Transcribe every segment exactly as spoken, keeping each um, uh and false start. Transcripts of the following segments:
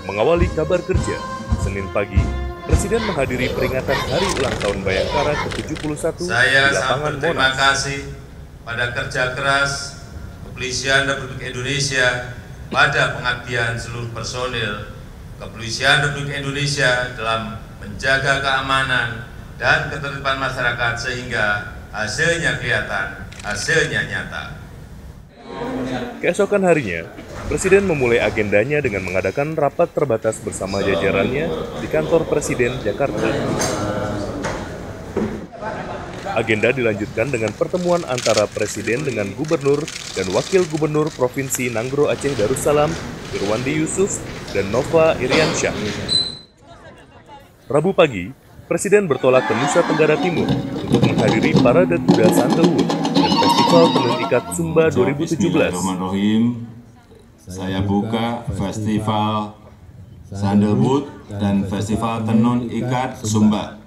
Mengawali kabar kerja, Senin pagi, Presiden menghadiri peringatan Hari Ulang Tahun Bayangkara ke tujuh puluh satu Saya di lapangan sangat berterima Monas. kasih pada kerja keras Kepolisian Republik Indonesia, pada pengabdian seluruh personil Kepolisian Republik Indonesia dalam menjaga keamanan dan ketertiban masyarakat sehingga hasilnya kelihatan, hasilnya nyata. Keesokan harinya, Presiden memulai agendanya dengan mengadakan rapat terbatas bersama jajarannya di kantor Presiden Jakarta. Agenda dilanjutkan dengan pertemuan antara Presiden dengan Gubernur dan Wakil Gubernur Provinsi Nanggro Aceh Darussalam, Irwandi Yusuf, dan Nova Iriansyah. Rabu pagi, Presiden bertolak ke Nusa Tenggara Timur untuk menghadiri Parade Kuda Sandalwood dan Festival Tenun Ikat Sumba dua ribu tujuh belas. Bismillahirrahmanirrahim. Saya buka Festival Sandalwood dan Festival Tenun Ikat Sumba.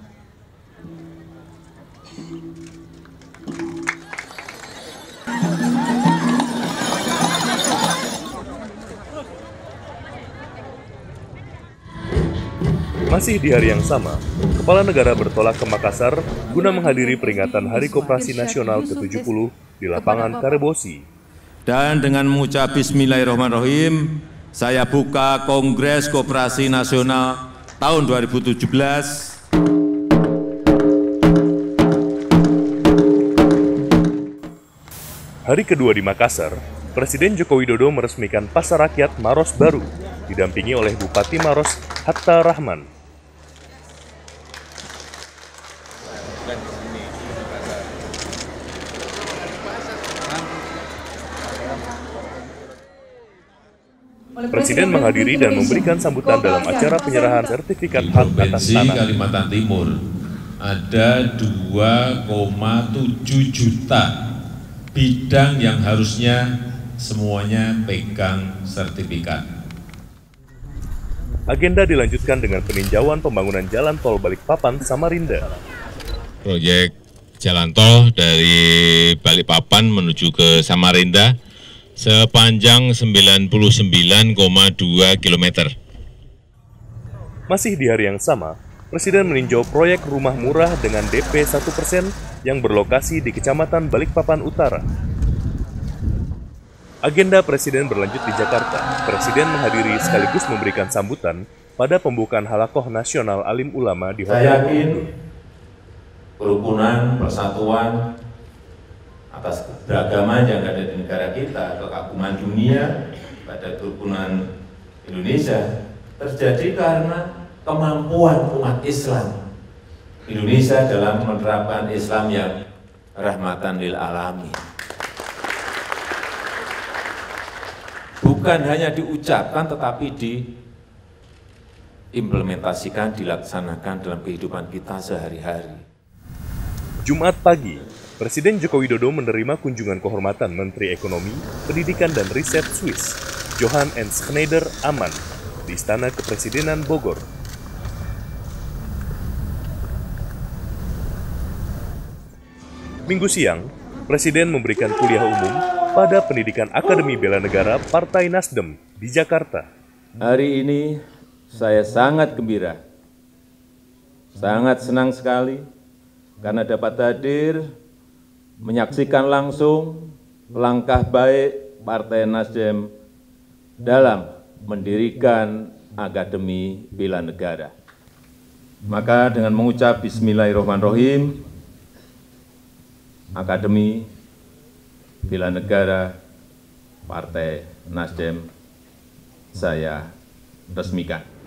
Masih di hari yang sama, Kepala Negara bertolak ke Makassar guna menghadiri peringatan Hari Koperasi Nasional ke tujuh puluh di lapangan Karebosi. Dan dengan mengucap Bismillahirrahmanirrahim, saya buka Kongres Koperasi Nasional tahun dua ribu tujuh belas. Hari kedua di Makassar, Presiden Joko Widodo meresmikan Pasar Rakyat Maros baru, didampingi oleh Bupati Maros Hatta Rahman. Presiden menghadiri dan memberikan sambutan dalam acara penyerahan sertifikat hak atas Provinsi tanah. Kalimantan Timur ada dua koma tujuh juta bidang yang harusnya semuanya pegang sertifikat. Agenda dilanjutkan dengan peninjauan pembangunan jalan tol Balikpapan Samarinda. Proyek jalan tol dari Balikpapan menuju ke Samarinda sepanjang sembilan puluh sembilan koma dua kilometer. Masih di hari yang sama, Presiden meninjau proyek rumah murah dengan D P satu persen yang berlokasi di Kecamatan Balikpapan Utara. Agenda Presiden berlanjut di Jakarta. Presiden menghadiri sekaligus memberikan sambutan pada pembukaan Halakoh Nasional Alim Ulama di Hotel. Saya yakin kerukunan, persatuan, atas keberagaman yang ada di negara kita, kekaguman dunia pada kerukunan Indonesia terjadi karena kemampuan umat Islam Indonesia dalam menerapkan Islam yang rahmatan lil alamin. Bukan hanya diucapkan tetapi diimplementasikan, dilaksanakan dalam kehidupan kita sehari-hari. Jumat pagi, Presiden Joko Widodo menerima kunjungan kehormatan Menteri Ekonomi, Pendidikan dan Riset Swiss, Johan en Schneider Aman, di Istana Kepresidenan Bogor. Minggu siang, Presiden memberikan kuliah umum pada Pendidikan Akademi Bela Negara Partai Nasdem di Jakarta. Hari ini saya sangat gembira, sangat senang sekali karena dapat hadir menyaksikan langsung langkah baik Partai Nasdem dalam mendirikan Akademi Bela Negara. Maka dengan mengucap Bismillahirrahmanirrahim, Akademi Bela Negara Partai Nasdem saya resmikan.